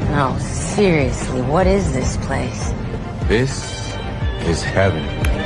No, seriously, what is this place? This is heaven.